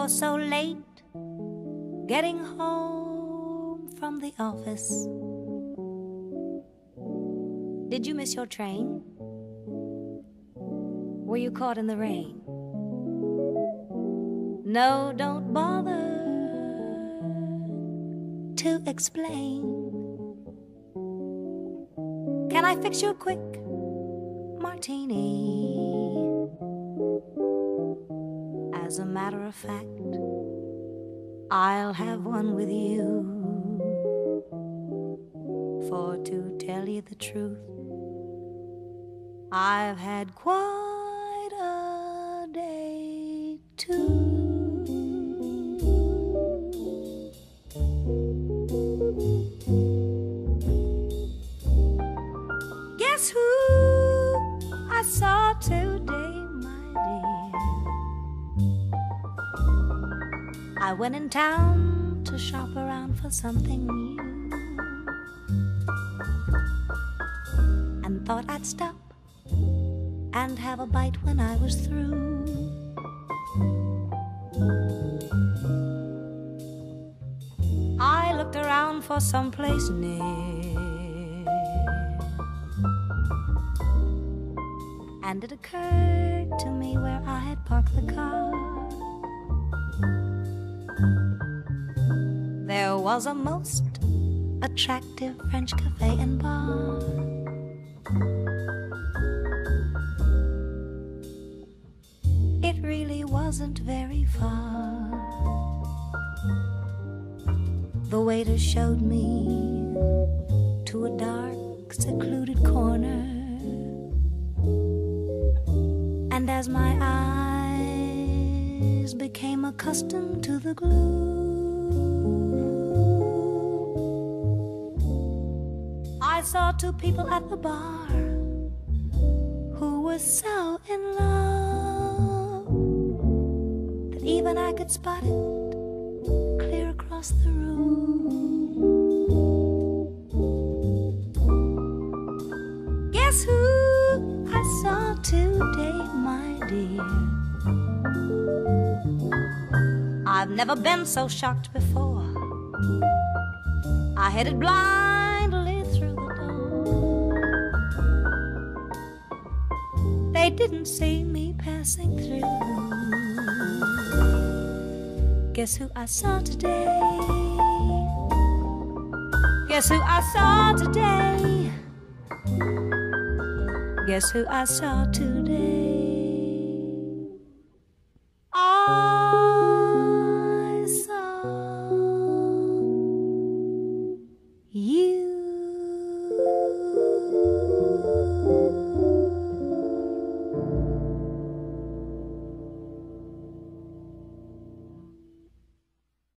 so late getting home from the office? Did you miss your train? Were you caught in the rain? No, don't bother to explain. Can I fix you a quick martini? As a matter of fact, I'll have one with you. For to tell you the truth, I've had quite a day too. Guess who I saw today, my dear? I went in town to shop around for something new, and thought I'd stop and have a bite when I was through. I looked around for someplace near, and it occurred to me where I had parked the car. There was a most attractive French cafe and bar. It really wasn't very far. The waiter showed me to a dark, secluded corner, and as my eyes became accustomed to the gloom, I saw two people at the bar who were so in love that even I could spot it clear across the room. Guess who I saw today, my dear? I've never been so shocked before. I headed blindly through the door. They didn't see me passing through. Guess who I saw today? Guess who I saw today? Guess who I saw today?